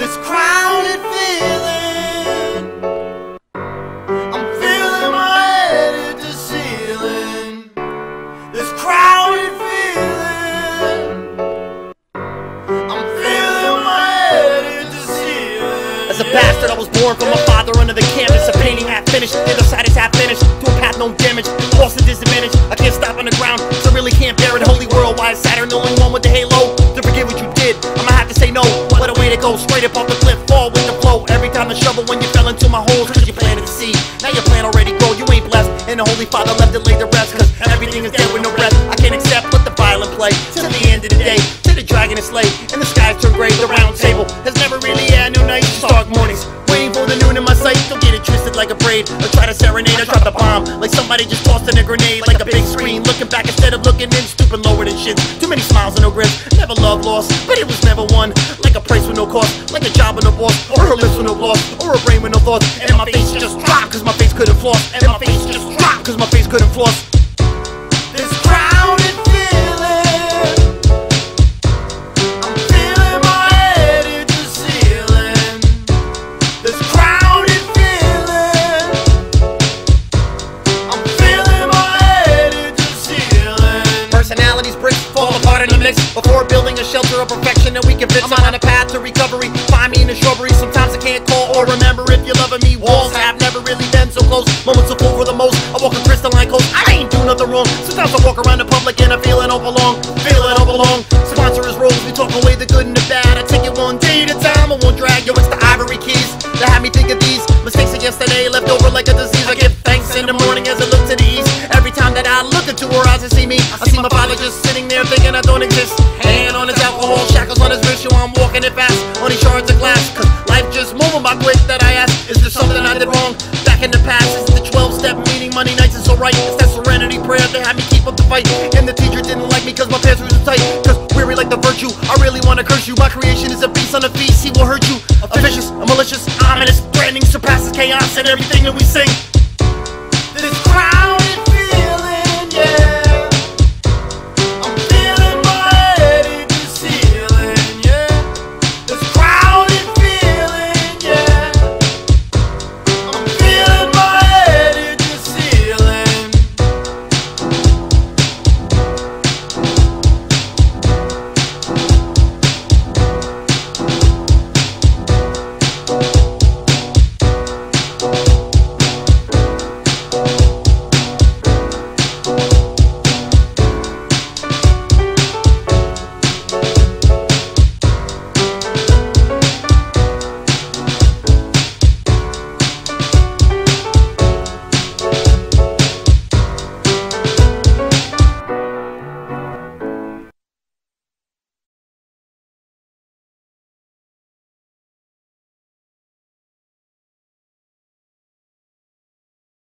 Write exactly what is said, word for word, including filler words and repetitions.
this crowded feeling. I'm feeling my head hit the ceiling. This crowded feeling. I'm feeling my head hit the ceiling. As a bastard, I was born from my father under the canvas. A painting half finished, the other side is half finished. To a path no damage, lost and disadvantage. I can't stop on the ground, so I really can't bear it. Holy world, why is Saturn the only one with the halo? To forget what you did, I'ma have to say no. What a way to go, straight up off the cliff, fall with the flow. Every time the shovel when you fell into my holes, cause you planted the seed. Now your plan already grow, you ain't blessed. And the Holy Father left to lay the rest, cause everything is dead with no breath. I can't accept what the violent play, till the end of the day. To the dragon is slayed, and the skies turn gray. The round table has never really had no nights, just dark mornings. Waiting for the noon in my sight, don't get it twisted like a braid. Or try to serenade, I drop the bomb like somebody just tossed in a grenade. Like a big screen, looking back instead of looking in. Stupid lower than shit, too many smiles and no grins. Never love lost, but it was never won. Like a price with no cost, like a job with no boss. Or her lips with no gloss, or a brain with no thoughts. And my face just dropped, cause my face couldn't floss. And my face just dropped, cause my face couldn't floss. This crowded feeling. I'm feeling my head hit the ceiling. This crowded feeling. I'm feeling my head hit the ceiling. Personalities bricks fall apart in the mix. Before building a shelter of perfection that we can fix, I'm on a path to recovery. Find me in the shrubbery. Sometimes I can't call or remember if you're loving me. Walls have never really been so close. Moments are full for the most. I walk a crystalline coast. I ain't do nothing wrong. Sometimes I walk around in public and I feel I don't belong. Feel I don't belong. Sponsor is roles. We talk away the good and the bad. I take it one day at a time. I won't drag. Yo, it's the ivory keys that had me think of these mistakes of yesterday left over like a disease. I give thanks in the morning as I look to the east. Every time that I look into her eyes and see me, I see my father just sitting there thinking I don't exist. Hand on his alcohol, shackles on his wrist. Yo, I'm walking it fast on these shards of glass. Cause life just moving by quick that I ask, is there something I did wrong back in the past? Is it the twelve-step meeting Monday nights is so right? It's that serenity prayer that had me keep up the fight. And the teacher didn't like me cause my pants were too tight. Cause weary like the virtue, I really wanna curse you. My creation is a beast on a feast, he will hurt you. A vicious, a malicious, ominous, branding surpasses chaos and everything that we sing.